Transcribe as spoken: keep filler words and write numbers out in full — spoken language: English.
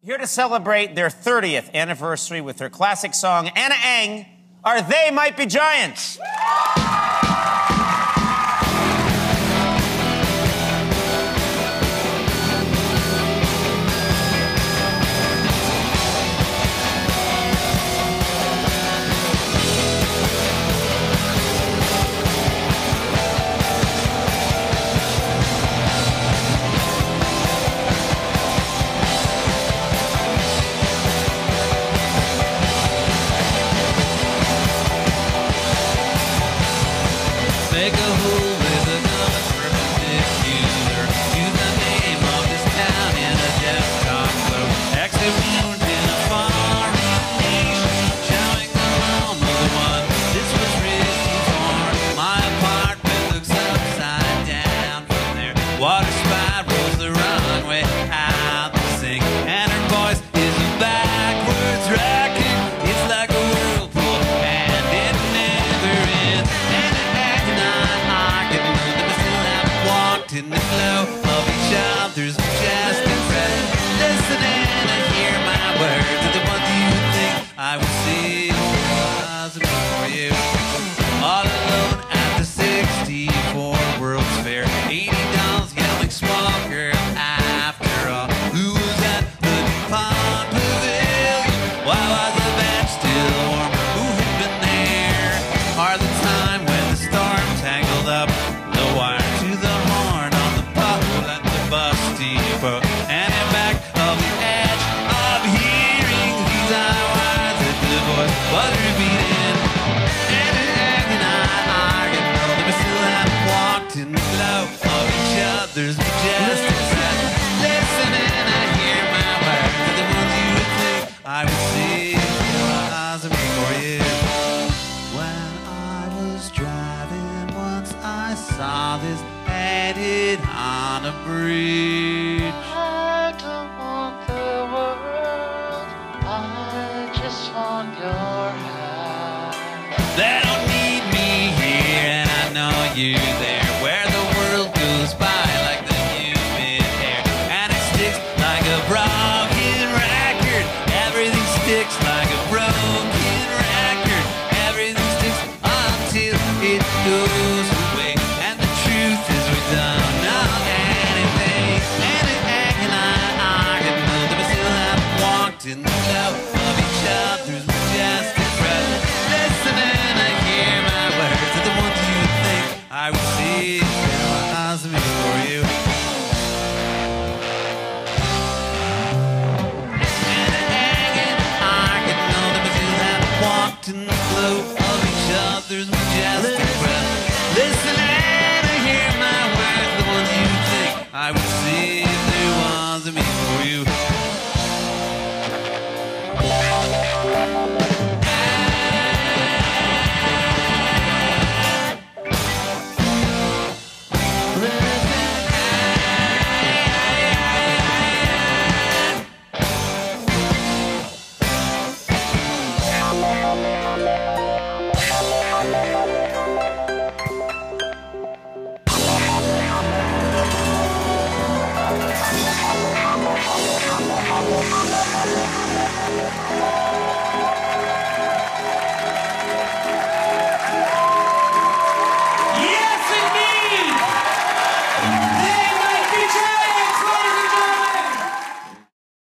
Here to celebrate their thirtieth anniversary with their classic song, Anna Ang, are They Might Be Giants. Make a hole with a common perpendicular. Use the name of this town in a desktop globe. Exit wound in a foreign nation. Showing the home of the one this was written for. My apartment looks upside down from there. Water spirals the wrong way out the sink. And her voice is a backwards racket. It's like a whirlpool and it never ends. And in the flow of each other's majestic breath, listening to hear my words are the ones you think I would see was before you. All alone at the sixty-four World's Fair, eighty dolls yelling small girl after all. Who was at the DuPont Pavilion? Why was the bench still warm? Who had been there? Or the time when the storm tangled up the wire to the horn on the pole at the bus depot, and in back of the edge of hearing these eyes at the voice was repeating. And and I argued, that we still haven't walked in the flow of each other's majestic breath. Listening, I hear my words are the ones you would think I would see was before you. When I was driving once, I saw this headed on a bridge. I don't want the world, I just want your hand. They don't need me here, and I know you there, where the world goes by like the humid air, and it sticks like a broken record. Everything sticks like a broken record. Everything sticks until it goes away, and the truth is we don't know anything. And it and I argue, know that we still haven't walked in the flow of each other's majestic breath. Listening, I hear my words are the ones you think I would see. How's me for you? And it and I argue, know that we still haven't walked in the flow of each other's majestic breath. Listening, I hear my words, the ones you think I would see if there was a me for you. Thank you.